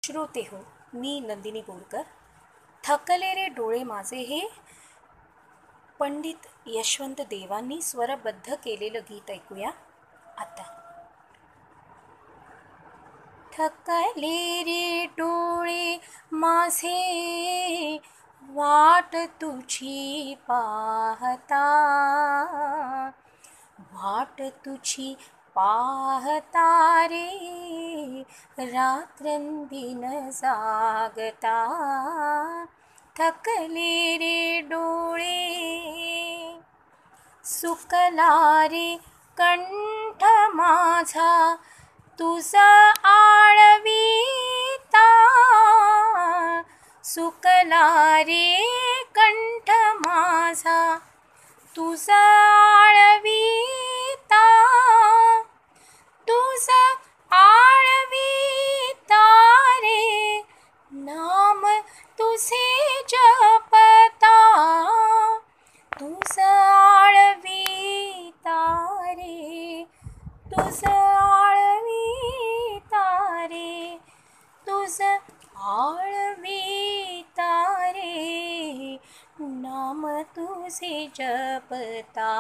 श्रोते हो, मी नंदिनी बोरकर. थकले रे डोळे माझे हे पंडित यशवंत देवांनी स्वरबद्ध केलेलं गीत ऐकूया आता. थकले रे डोळे माझे वाट तुझी पाहता, वाट तुझी पाहता रे रात्रंदिन जागता. थकले रे डोळे सुकला रे कंठ माझा तुझा आळविता, सुकला रे कंठ माझा तुझा आळविता, तुझा आळविता रे नाम तुझे जपता, तुझा आळविता रे, तुझा आळविता रे, तुझा आळविता रे नाम तुझे जपता.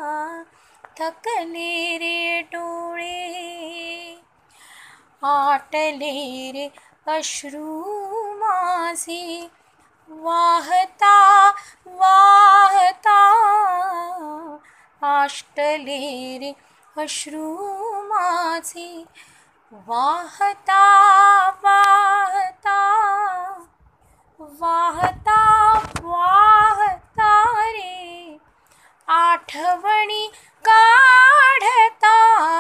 थकले रे डोळे आटले रे अश्रू माझे वाहता वाहता, आटले रे अश्रू माझे वाहता वाहता, वाहता वाहता रे आठवणी काढता,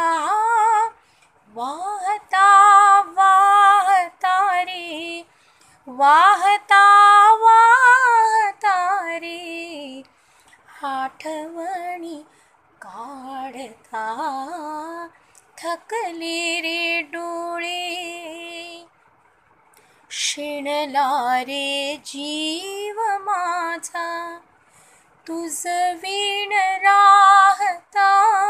वाहता वाहता रे, वाहता वाहता रे आठवणी काढता. थकले रे डोळे शिणला रे जीव माझा तुझ विण राहता,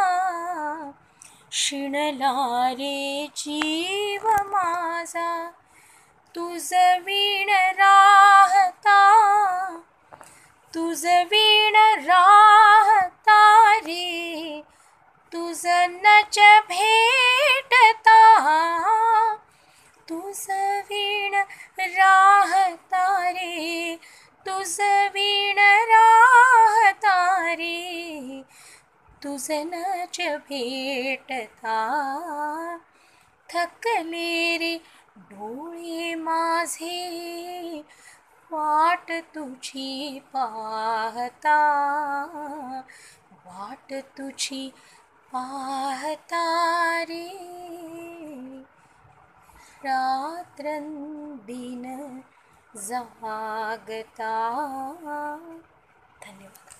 शिणला रे जीव माझा तुझ विण राहता, तुझ विण राहता रे तुझ नच भेटता, तुझ विण राहता रे, तुझ विण राहता रे तुझ नच भेटता. थकले रे डोळे माझे वाट तुझी पाहता, वाट तुझी पाहता रे रात्रंदिन जागता. धन्यवाद.